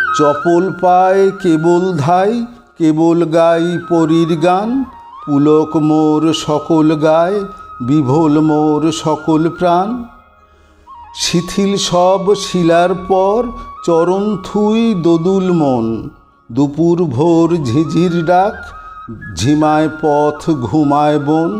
চপল পায় কেবল ধাই, কেবল গাই পরীর গান। পুলক মোর সকল গায়, বিভোল মোর সকল প্রাণ। শিথিল সব শিলার পর, চরণ থুই দোদুল মন। দুপুর ভোর ঝিঝির ডাক, ঝিমায় পথ ঘুমায় বন।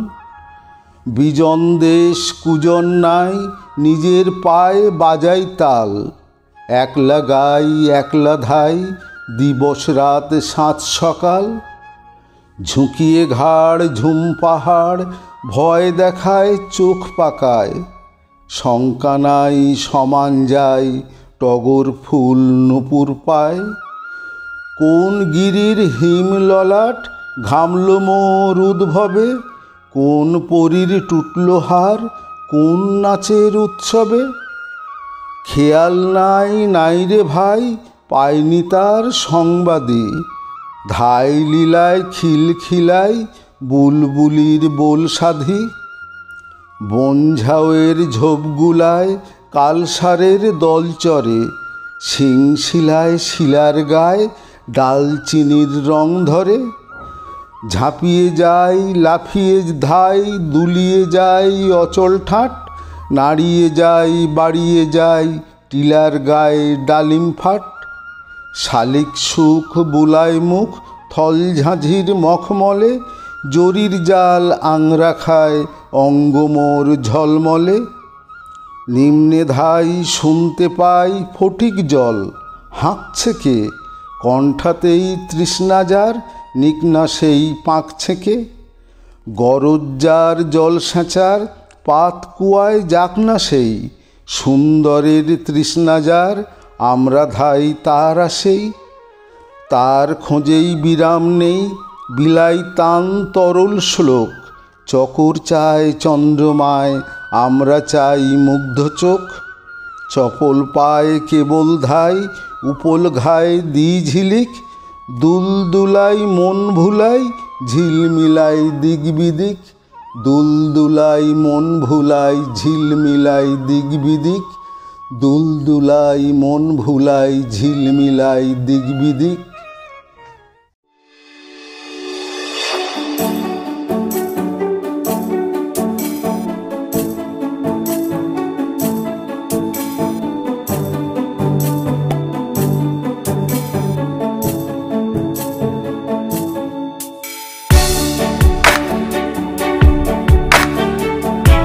বিজন দেশ কুজন নাই, নিজের পায়ে বাজাই তাল। একলা গাই একলা ধাই, দিবস রাত সাঁঝ সকাল। ঝুঁকিয়ে ঘাড় ঝুম পাহাড়, ভয় দেখায় চোখ পাকায়। শঙ্কা নাই সমান যায়, টগর ফুল নূপুর পায়। কোন গিরির হিম ললাট, ঘামল মোর উদ্ভবে। কোন পরীর টুটল হার, কোন নাচের উৎসবে। খেয়াল নাই নাই রে ভাই, পাইনি তার সংবাদে। ধাই লীলায় খিলখিলাই, বুলবুলির বোল সাধি। বনঝাউয়ের ঝোপগুলায়, কালসারের দল চরে। শিংশিলায় শিলার গায়ে, ডালচিনির রং ধরে। ঝাঁপিয়ে যাই লাফিয়ে ধাই, দুলিয়ে যাই অচল ঠাট। নাড়িয়ে যাই বাড়িয়ে যাই, টিলার গায়ে ডালিম ফাট। শালিক সুখ বুলায় মুখ, থল ঝাঁঝির মখমলে। জরির জাল আংরা খায়, অঙ্গ মোর ঝলমলে। নিম্নে ধাই শুনতে পাই ফটিক জল, হাঁকছে কে? কণ্ঠাতেই তৃষ্ণা যার, নিক না সেই পাঁক ছেঁকে। গরজ যার জল সেঁচার, পাত কুয়ায় যাক না সেই। সুন্দরের তৃষ্ণা যার, আমরা ধাই তার আসেই। তার খোঁজেই বিরাম নেই, বিলাই তান তরল শ্লোক। চকর চায় চন্দ্রমায়, আমরা চাই মুগ্ধ চোখ। চপল পায় কেবল ধাই, উপল ঘায় দি ঝিলিক। দুলদুলাই মন ভুলাই, ঝিলমিলাই দিক বিদিক। দুলদুলাই মন ভুলাই, ঝিলমিলাই দিক বিদিক। দুলদুলাই মন ভুলাই, ঝিলমিলাই দিক বিদিক।